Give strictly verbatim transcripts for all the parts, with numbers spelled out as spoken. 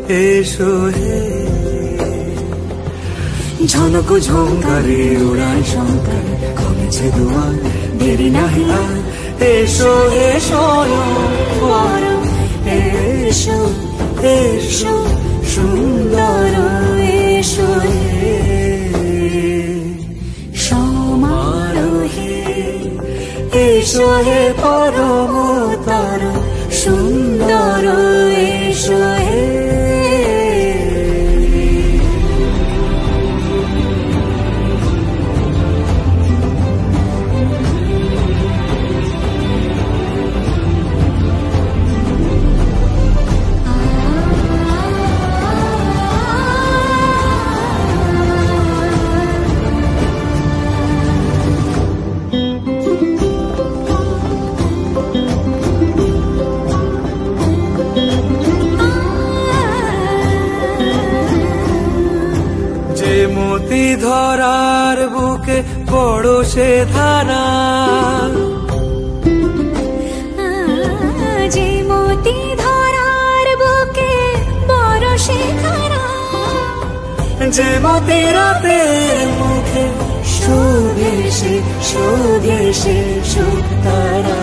এসো হে ঝনক ঝঙ্কারে উড়ায় শঙ্কারে কমেছে দুয়ার দেরি নাহি আর এসো এসো পরম এসো এসো সুন্দর এসো হে সমারোহে এসো হে পরমতর সুন্দর এসো হে মতি ধরার বুকে বড় সে ধারা যে মতি ধরার বুকে বড় সে ধারা যে মতি রাতের মুখে শোভে সে শোভে সে সুতারা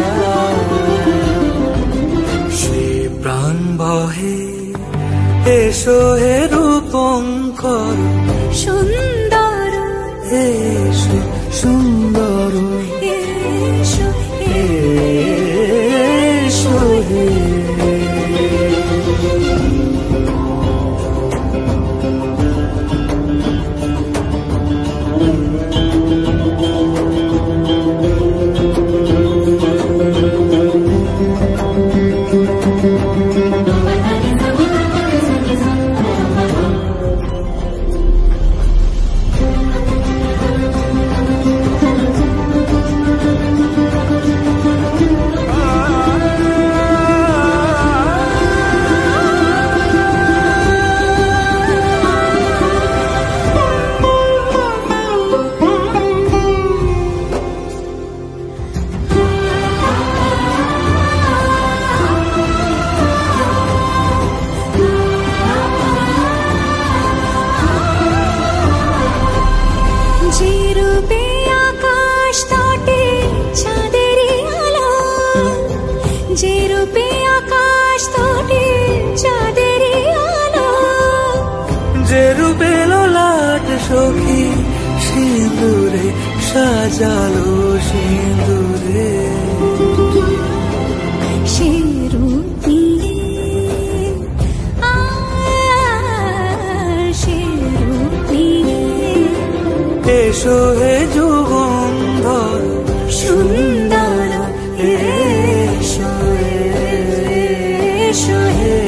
সে প্রাণ বহে এসো হে রূপঙ্কর সুন্দর এসো সুন্দর এসো এসো হে যে রূপে লোলাট সখী সিঁদুরে সাজালো সিঁদুরে সে রূপী সে রূপী এসো হে যুগন্ধর সুন্দর এসো এসো হে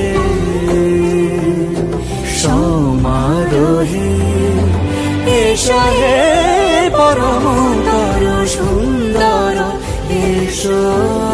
সমারোহে এসো হে পরমতর সুন্দর এসো